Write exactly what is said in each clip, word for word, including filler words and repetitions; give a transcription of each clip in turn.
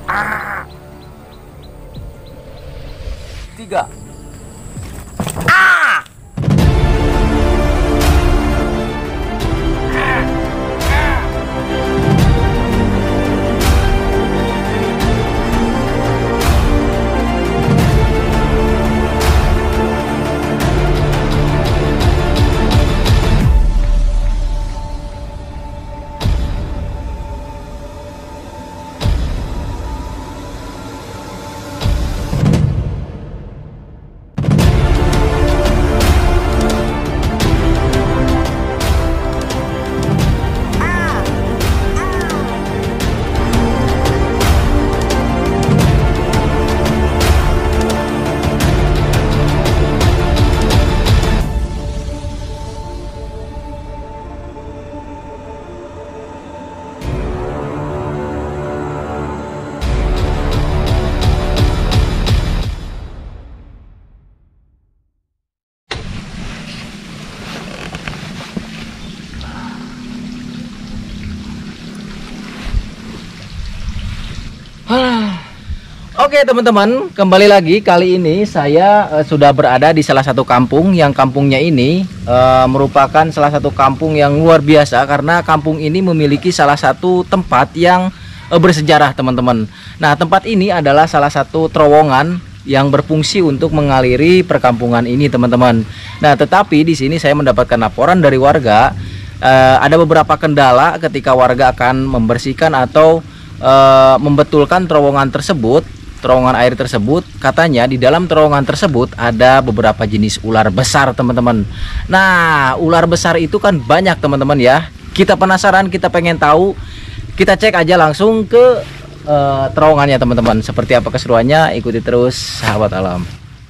Ah. Tiga. Oke teman-teman, kembali lagi. Kali ini saya uh, sudah berada di salah satu kampung. Yang kampungnya ini uh, merupakan salah satu kampung yang luar biasa, karena kampung ini memiliki salah satu tempat yang uh, bersejarah teman-teman. Nah, tempat ini adalah salah satu terowongan yang berfungsi untuk mengaliri perkampungan ini teman-teman. Nah, tetapi di sini saya mendapatkan laporan dari warga, uh, ada beberapa kendala ketika warga akan membersihkan atau uh, membetulkan terowongan tersebut. Terowongan air tersebut, katanya di dalam terowongan tersebut ada beberapa jenis ular besar teman-teman. Nah, ular besar itu kan banyak teman-teman ya. Kita penasaran, kita pengen tahu. Kita cek aja langsung ke uh, terowongannya teman-teman. Seperti apa keseruannya, ikuti terus sahabat alam.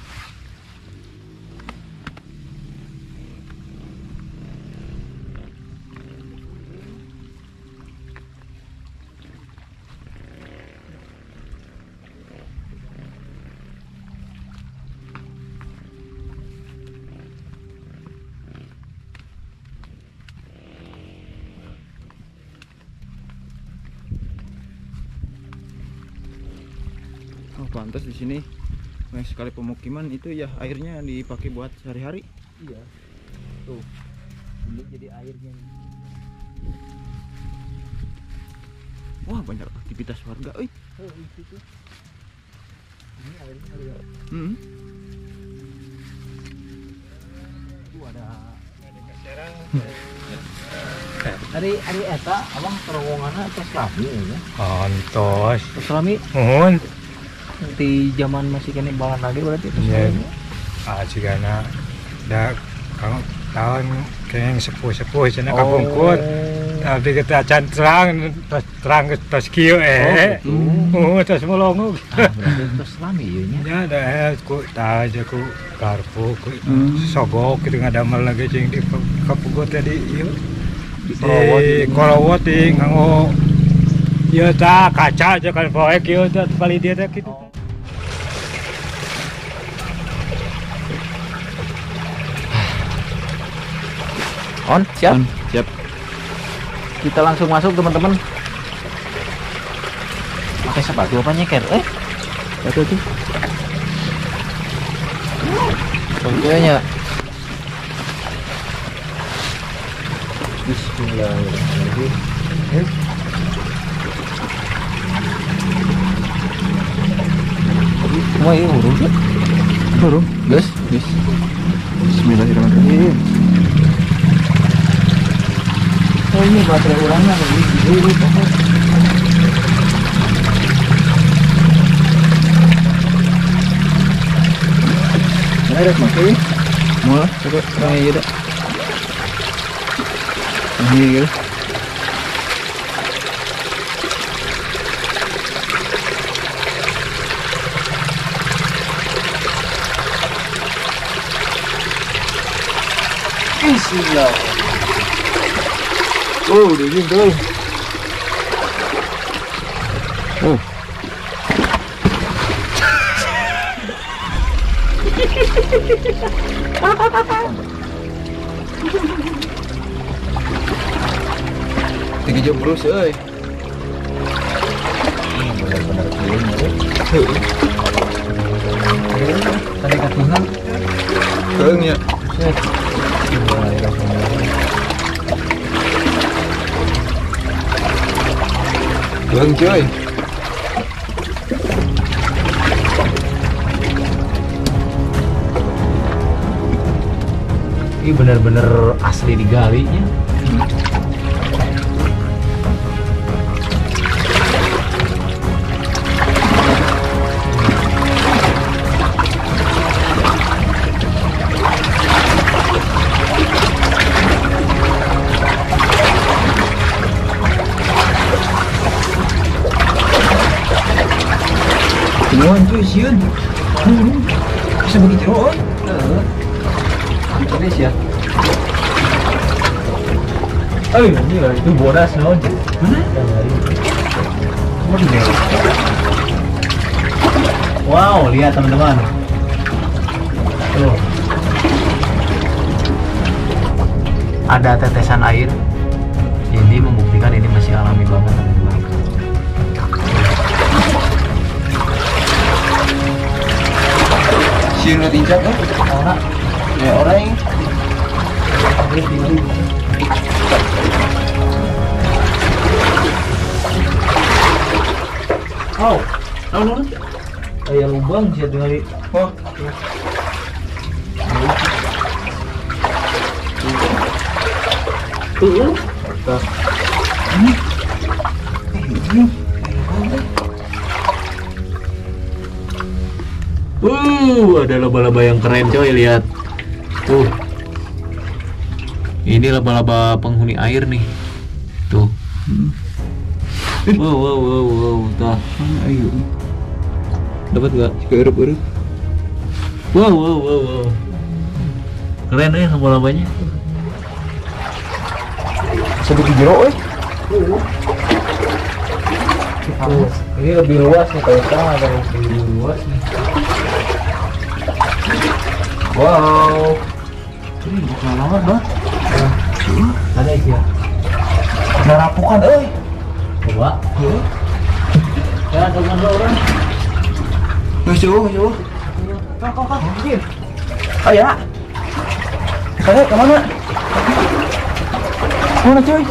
Oh, pantas di sini banyak sekali pemukiman itu ya, airnya dipakai buat sehari-hari. Iya. Tuh. Ini jadi airnya. Wah, banyak aktivitas warga. Oi. Oh, itu. Ini airnya lihat. Hmm. Tuh ada Ari ari eta abang terowonganna tos lami ya. Antos. Tos lami Mohon. di zaman masih kene balan lagi berarti tos Ya. lami. Ah cigana da kang tahun keng sepuh-sepuh cenah kapungkur. Tapi kita can terang terus terang terus kieu eh. Oh, terus molongo. Ah, berarti tos lami ieu nya. Ya da ku tah aja ku karpu ku sogok gitu ngadamel lagi cing di kapungkur tadi ieu. Di kolowot di nganggo ieu tah kaca aja kan poek ieu teh bali dia teh kitu. On, siap? On, siap. Kita langsung masuk teman-teman. Pakai sepatu apa nyeker? Eh, itu tuh. Kayaknya. Bismillahirrahmanirrahim. Eh. Semua ini huruf ya? Huruf, guys, guys. Bismillahirrahmanirrahim. Oh, ini baterai ulangnya ini dulu pokoknya. Ada makai. Mau coba main gitu. Ini gitu. Bismillah. Oh, dingin tuh. Oh. Tiga jam terus, euy. Benar-benar gila. Tadi katingan. Keung ya. Set. Keung coy. Ini bener-bener asli digalinya. Temuan cuy sieun. Bisa begitu oh. Heeh. Terus ya. Oh, ini lah itu bodas non. Mana? Wow, lihat teman-teman. Tuh. Ada tetesan air. Ini membuktikan ini masih alami banget teman-teman. Sieun na tinjak oh. Orang Ya orang. Oh, oh, no. Kayak lubang sih tinggal. Oh. Tuh. Ini. Uh, ada laba-laba yang keren coy, lihat. Tuh. Ini laba-laba penghuni air nih. Tuh. Wow, wow, wow, wow, tah. Ayo. Dapat nggak? Keurep-urep. Wow, wow, wow, wow. Keren ya laba-labanya. Sedikit jero eh. Tuh, ini lebih luas nih kalau sekarang ada lebih luas nih. Wow. Ini bukan lama dah. Ada ya. Ada rapukan euy. Coba. Heeh. Ya, dengan orang. Geus jauh, geus jauh. Kak, kak, kak. Aya. Ayo ke mana? Mana cuy?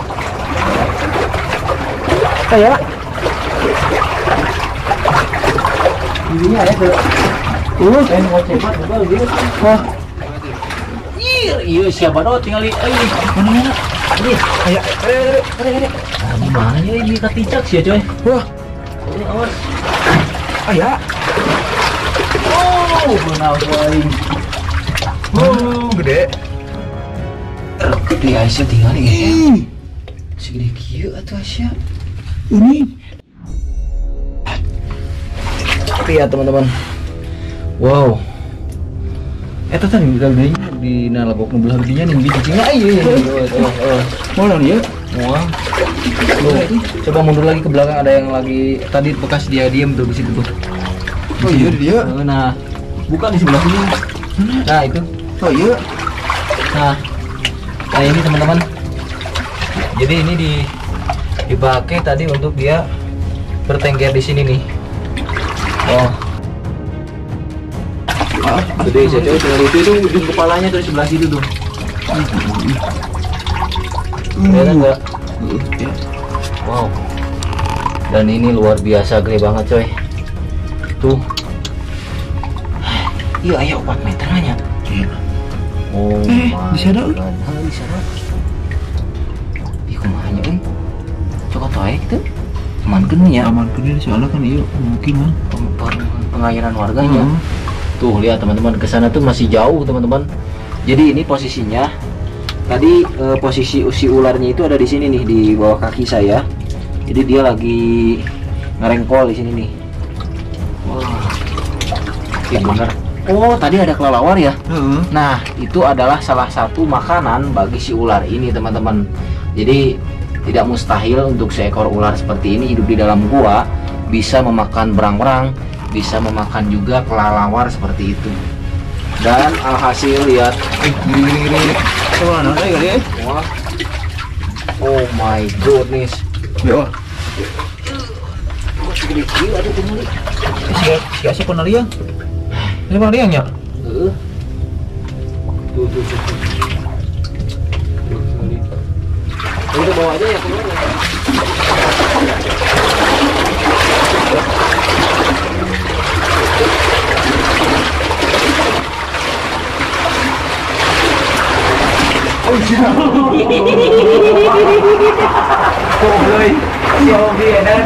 Aya. Ini ada ke. Uh, saya mau cepat juga gitu. Wah, Iya, iya siapa dong tinggal di eh mana mana. Ini aya. Ayo, ayo, ayo, ayo. ah, gimana ya ini katicak sih ya coy. Wah, Ini awas. aya. Oh, benar boy. Oh, gede. Gede Aisyah tinggal di Ih, segede kieu atuh Aisyah. ini. Lihat teman-teman. Wow. Eta teh di di nalagok nu belah dinya nih cicingnya ai iya iya. Mana nih ya? Wah. Tuh, coba mundur lagi ke belakang ada yang lagi tadi bekas dia diem tuh di situ tuh. Oh iya dia. Nah, bukan di sebelah sini. Nah, itu. Oh iya. Nah. Nah, ini teman-teman. Jadi ini di dipakai tadi untuk dia bertengger di sini nih. Oh. Ah, Gede saya coba tinggal itu tuh ujung kepalanya tuh di sebelah situ tuh. Kelihatan nggak? ya. Wow. Dan ini luar biasa gede banget coy. Tuh. Iya ayo empat meter aja. Iya. Oh. Eh, my di sana, euy. God. Ah, di sana. Ih kumaha nya euy. Coba toek tuh. Amankeun nya. Aman gede soalnya kan iya pemukiman. Peng- peng- Pengairan warganya. Hmm. Tuh lihat teman-teman ke sana tuh masih jauh teman-teman. Jadi ini posisinya tadi eh, posisi usi ularnya itu ada di sini nih di bawah kaki saya. Jadi dia lagi ngerengkol di sini nih. Wah, ini bener. Oh tadi ada kelelawar ya. Heeh. Nah itu adalah salah satu makanan bagi si ular ini teman-teman. Jadi tidak mustahil untuk seekor ular seperti ini hidup di dalam gua bisa memakan berang-berang, bisa memakan juga kelelawar seperti itu. Dan alhasil lihat, Eh, gini gini gini. Oh, mana ada ya? wah, oh my goodness, Ya. gede-gede ada tuh muli. Si si asih penariang. Ini penariangnya. Heeh. Tuh tuh tuh. Udah bawa aja ya keluar ya. Kok boleh? Si Obi dan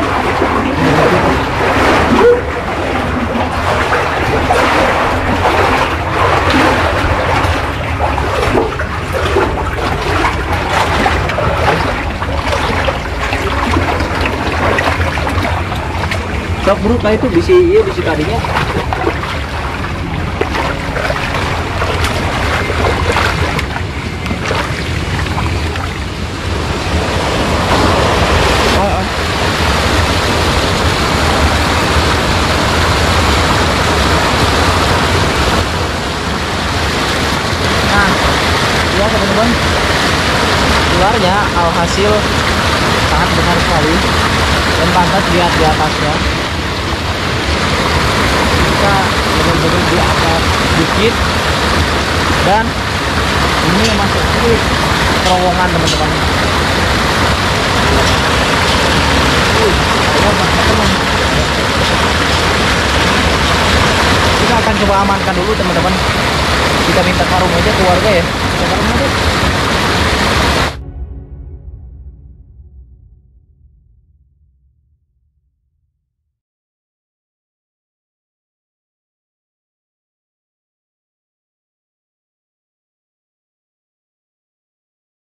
Sok bro, kayak itu bisi iya bisi tadinya. Nah, ya teman-teman, ularnya alhasil sangat besar sekali dan pantas lihat di atasnya. Kita benar-benar di atas bukit dan ini masuk ke terowongan teman-teman. Uh, teman-teman. Kita akan coba amankan dulu teman-teman. Kita minta karung aja keluarga ya. Kita karung aja.